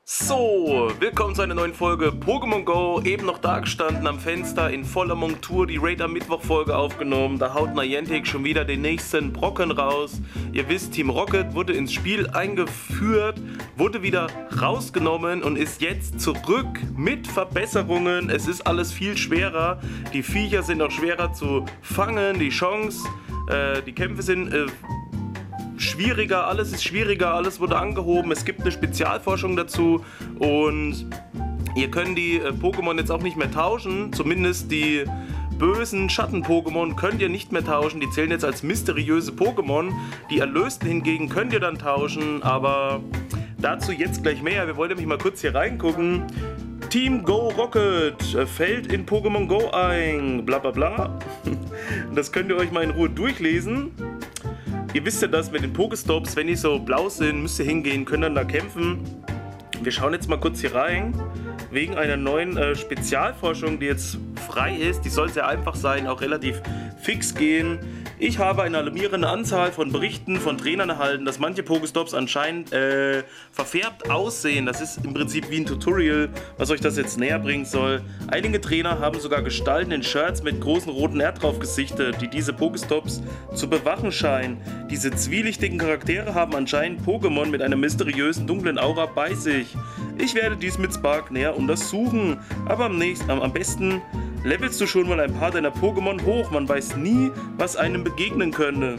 So, willkommen zu einer neuen Folge Pokémon Go. Eben noch da gestanden am Fenster in voller Montur, die Raid am Mittwoch-Folge aufgenommen. Da haut Niantic schon wieder den nächsten Brocken raus. Ihr wisst, Team Rocket wurde ins Spiel eingeführt, wurde wieder rausgenommen und ist jetzt zurück mit Verbesserungen. Es ist alles viel schwerer. Die Viecher sind auch schwerer zu fangen. Die Kämpfe sind schwieriger, alles ist schwieriger, alles wurde angehoben, es gibt eine Spezialforschung dazu und ihr könnt die Pokémon jetzt auch nicht mehr tauschen, zumindest die bösen Schatten-Pokémon könnt ihr nicht mehr tauschen, die zählen jetzt als mysteriöse Pokémon, die Erlösten hingegen könnt ihr dann tauschen, aber dazu jetzt gleich mehr. Wir wollten nämlich mal kurz hier reingucken. Team Go Rocket fällt in Pokémon Go ein, bla bla bla. Das könnt ihr euch mal in Ruhe durchlesen. Ihr wisst ja, dass mit den Pokestops, wenn die so blau sind, müsst ihr hingehen, könnt dann da kämpfen. Wir schauen jetzt mal kurz hier rein, wegen einer neuen Spezialforschung, die jetzt frei ist. Die soll sehr einfach sein, auch relativ fix gehen. Ich habe eine alarmierende Anzahl von Berichten von Trainern erhalten, dass manche Pokestops anscheinend verfärbt aussehen. Das ist im Prinzip wie ein Tutorial, was euch das jetzt näher bringen soll. Einige Trainer haben sogar Gestalten in Shirts mit großen roten R drauf gesichtet, die diese Pokestops zu bewachen scheinen. Diese zwielichtigen Charaktere haben anscheinend Pokémon mit einer mysteriösen dunklen Aura bei sich. Ich werde dies mit Spark näher untersuchen, aber am besten levelst du schon mal ein paar deiner Pokémon hoch, man weiß nie, was einem begegnen könnte.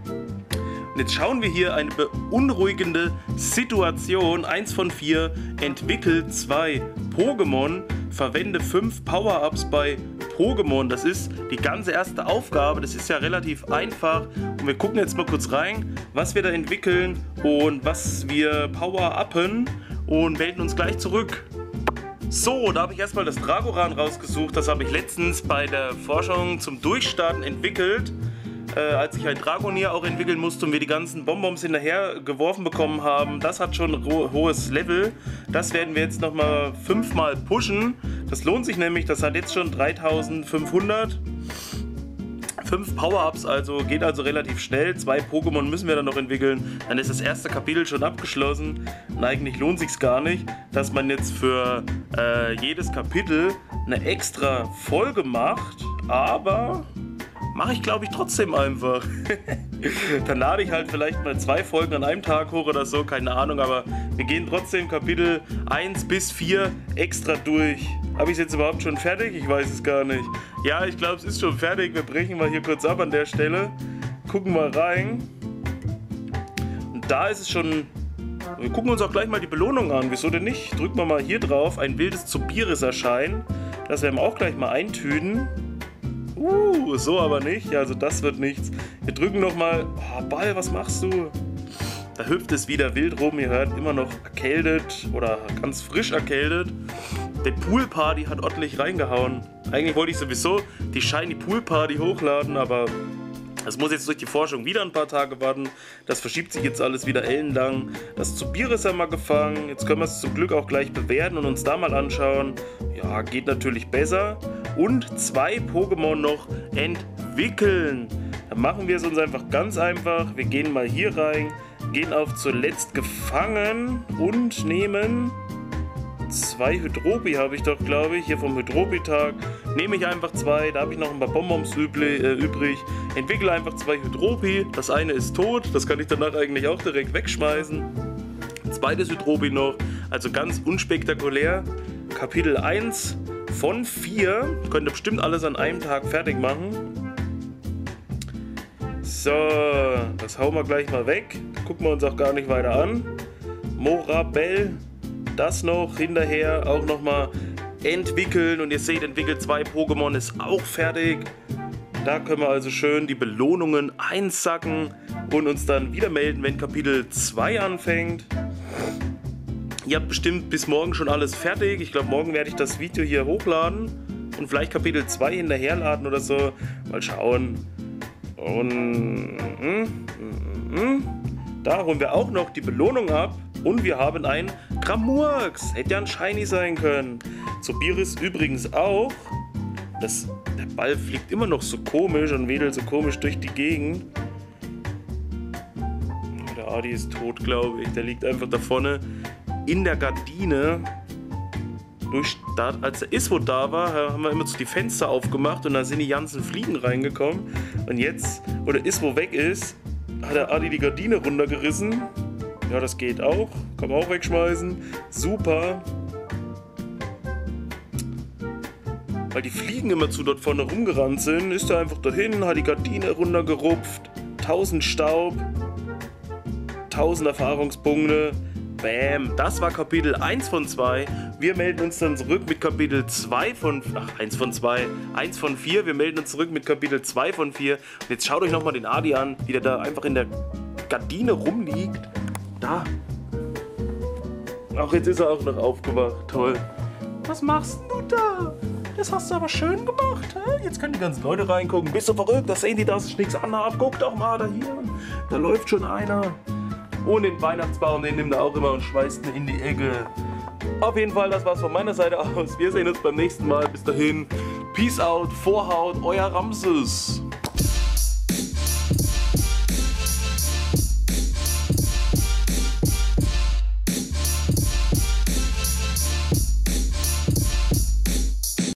Und jetzt schauen wir hier eine beunruhigende Situation. 1 von 4, entwickelt 2 Pokémon, verwende 5 Power-Ups bei Pokémon. Das ist die ganze erste Aufgabe, das ist ja relativ einfach. Und wir gucken jetzt mal kurz rein, was wir da entwickeln und was wir Power-Uppen und melden uns gleich zurück. So, da habe ich erstmal das Dragoran rausgesucht. Das habe ich letztens bei der Forschung zum Durchstarten entwickelt. Als ich ein Dragonier auch entwickeln musste und wir die ganzen Bonbons hinterher geworfen bekommen haben. Das hat schon ein hohes Level. Das werden wir jetzt nochmal 5-mal pushen. Das lohnt sich nämlich, das hat jetzt schon 3500. 5 Power-Ups, also geht also relativ schnell. 2 Pokémon müssen wir dann noch entwickeln. Dann ist das erste Kapitel schon abgeschlossen. Und eigentlich lohnt sich's gar nicht, dass man jetzt für jedes Kapitel eine extra Folge macht. Aber mache ich, glaube ich, trotzdem einfach. Dann lade ich halt vielleicht mal 2 Folgen an einem Tag hoch oder so, keine Ahnung. Aber wir gehen trotzdem Kapitel 1 bis 4 extra durch. Habe ich es jetzt überhaupt schon fertig? Ich weiß es gar nicht. Ja, ich glaube, es ist schon fertig. Wir brechen mal hier kurz ab an der Stelle. Gucken mal rein. Und da ist es schon... Wir gucken uns auch gleich mal die Belohnung an. Wieso denn nicht? Drücken wir mal hier drauf. Ein wildes Zobiris erscheinen. Das werden wir auch gleich mal eintüten. So aber nicht. Also das wird nichts. Wir drücken nochmal... Oh, Ball, was machst du? Da hüpft es wieder wild rum. Ihr hört immer noch erkältet oder ganz frisch erkältet. Der Pool Party hat ordentlich reingehauen. Eigentlich wollte ich sowieso die Shiny Pool Party hochladen, aber das muss jetzt durch die Forschung wieder ein paar Tage warten. Das verschiebt sich jetzt alles wieder ellenlang. Das Zobiris haben wir gefangen. Jetzt können wir es zum Glück auch gleich bewerten und uns da mal anschauen. Ja, geht natürlich besser. Und 2 Pokémon noch entwickeln. Dann machen wir es uns einfach ganz einfach. Wir gehen mal hier rein, gehen auf zuletzt gefangen und nehmen 2 Hydropi habe ich doch, glaube ich, hier vom Hydropi-Tag. Nehme ich einfach 2, da habe ich noch ein paar Bonbons übrig. Entwickle einfach 2 Hydropi. Das eine ist tot, das kann ich danach eigentlich auch direkt wegschmeißen. Zweites Hydropi noch, also ganz unspektakulär. Kapitel 1 von 4. Könnt ihr bestimmt alles an einem Tag fertig machen. So, das hauen wir gleich mal weg. Gucken wir uns auch gar nicht weiter an. Morabel. Das noch hinterher auch nochmal entwickeln und ihr seht, entwickelt 2 Pokémon ist auch fertig. Da können wir also schön die Belohnungen einsacken und uns dann wieder melden, wenn Kapitel 2 anfängt. Ihr habt bestimmt bis morgen schon alles fertig. Ich glaube, morgen werde ich das Video hier hochladen und vielleicht Kapitel 2 hinterherladen oder so. Mal schauen. Und da holen wir auch noch die Belohnung ab. Und wir haben ein Gramurks. Hätte ja ein Shiny sein können. Zobiris übrigens auch. Der Ball fliegt immer noch so komisch und wedelt so komisch durch die Gegend. Der Adi ist tot, glaube ich. Der liegt einfach da vorne in der Gardine, als der Iswo da war, haben wir immer so die Fenster aufgemacht und da sind die ganzen Fliegen reingekommen. Und jetzt, wo der Iswo weg ist, hat der Adi die Gardine runtergerissen. Ja, das geht auch. Kann man auch wegschmeißen. Super. Weil die Fliegen immer zu dort vorne rumgerannt sind, ist er einfach dahin, hat die Gardine runtergerupft. 1000 Staub. 1000 Erfahrungspunkte. Bam. Das war Kapitel 1 von 2. Wir melden uns dann zurück mit Kapitel 2 von... Ach, 1 von 2. 1 von 4. Wir melden uns zurück mit Kapitel 2 von 4. Und jetzt schaut euch nochmal den Adi an, wie der da einfach in der Gardine rumliegt. Da. Ach, jetzt ist er auch noch aufgewacht. Toll. Was machst du da? Das hast du aber schön gemacht. Hä? Jetzt können die ganzen Leute reingucken. Bist du verrückt? Das sehen die, das ist nichts anderes. Guck doch mal da hier. Da läuft schon einer. Und den Weihnachtsbaum, den nimmt er auch immer und schmeißt ihn in die Ecke. Auf jeden Fall, das war's von meiner Seite aus. Wir sehen uns beim nächsten Mal. Bis dahin. Peace out, Vorhaut, euer Ramses.